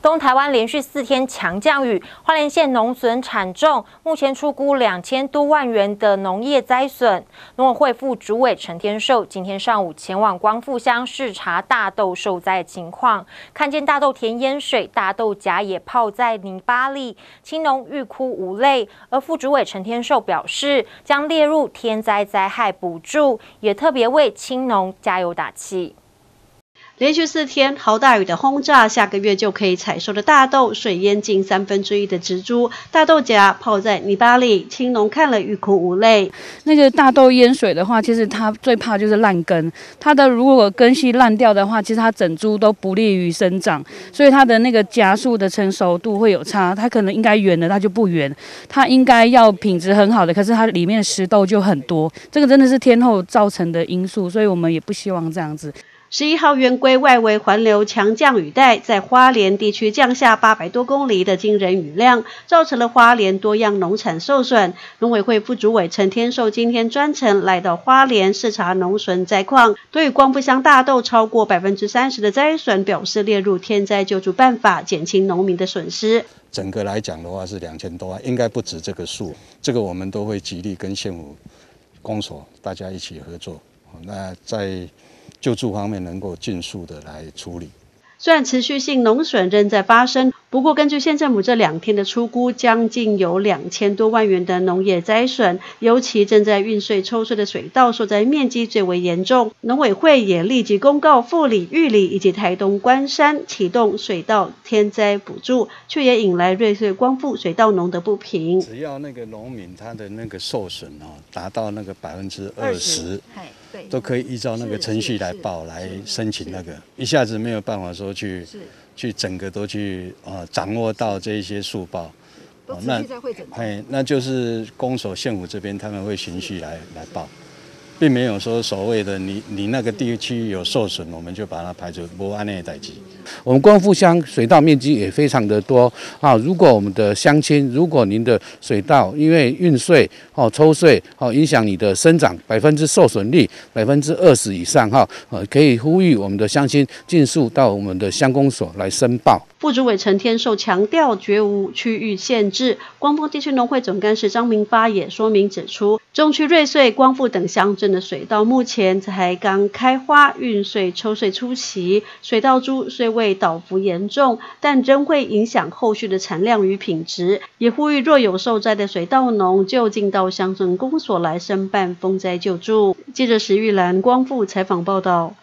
东台湾连续4天强降雨，花莲县农损惨重，目前初估2000多万元的农业灾损。农委会副主委陈天寿今天上午前往光复乡视察大豆受灾情况，看见大豆田淹水，大豆荚也泡在泥巴里，青农欲哭无泪。而副主委陈天寿表示，将列入天灾灾害补助，也特别为青农加油打气。 连续4天豪大雨的轰炸，下个月就可以采收的大豆水淹近1/3的植株，大豆荚泡在泥巴里，青农看了欲哭无泪。 那个大豆淹水的话，其实它最怕就是烂根，它的如果根系烂掉的话，其实它整株都不利于生长，所以它的那个荚树的成熟度会有差，它可能应该圆的它就不圆，它应该要品质很好的，可是它里面的石豆就很多，这个真的是天候造成的因素，所以我们也不希望这样子。 11号圆规外围环流强降雨带在花莲地区降下800多公里的惊人雨量，造成了花莲多样农产受损。农委会副主委陈天寿今天专程来到花莲视察农损灾况，对于光复乡大豆超过30%的灾损表示列入天灾救助办法，减轻农民的损失。 整个来讲的话是2000多万，应该不止这个数。这个我们都会极力跟县府、公所大家一起合作。那在 救助方面能够尽速的来处理。 虽然持续性农损仍在发生，不过根据县政府这2天的初估，将近有2000多万元的农业灾损，尤其正在运水抽水的水稻受灾面积最为严重。农委会也立即公告富里、玉里以及台东关山启动水稻天灾补助，却也引来瑞穗光复水稻农的不平。 只要那个农民他的那个受损达到那个20%。 都可以依照那个程序来报来申请那个，一下子没有办法说去整个都去掌握到这一些速报，那就是公所县府这边他们会循序来报，并没有说所谓的你那个地区有受损，我们就把它排除，不按那代志。 我们光复乡水稻面积也非常的多啊！如果我们的乡亲，如果您的水稻因为运穗、抽穗影响你的生长受损率20%以上可以呼吁我们的乡亲尽速到我们的乡公所来申报。 副主委陈天寿强调，绝无区域限制。光复地区农会总干事张明发也说明指出，中区瑞穗、光复等乡镇的水稻目前才刚开花、运穗、抽穗初期，水稻株虽未倒伏严重，但仍会影响后续的产量与品质。也呼吁若有受灾的水稻农，就近到乡镇公所来申办风灾救助。记者石玉兰光复采访报道。